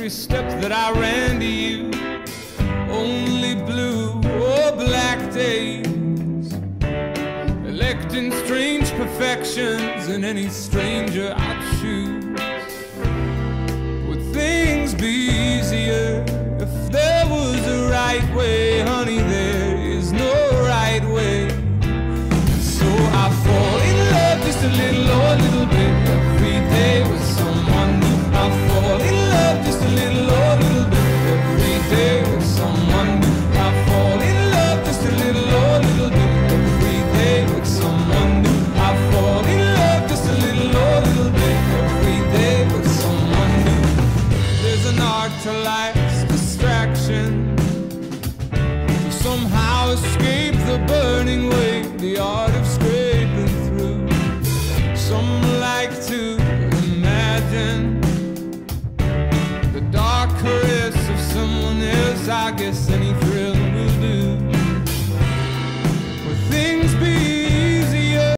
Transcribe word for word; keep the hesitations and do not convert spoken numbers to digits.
every step that I ran to you. Only blue or black days, electing strange perfections in any stranger I'd choose. Would things be easier if there was a right way? Honey, there is no right way. So I fall in love just a little or a little bit every day with someone new. I fall in love just a little or a little bit every day with someone new. I fall in love just a little or a little bit every day with someone new. I fall in love just a little or a little bit every day with someone new. There's an art to life's distraction, to somehow escape the burning way, the art of scraping through. Some like to imagine the dark caress of someone else. I guess any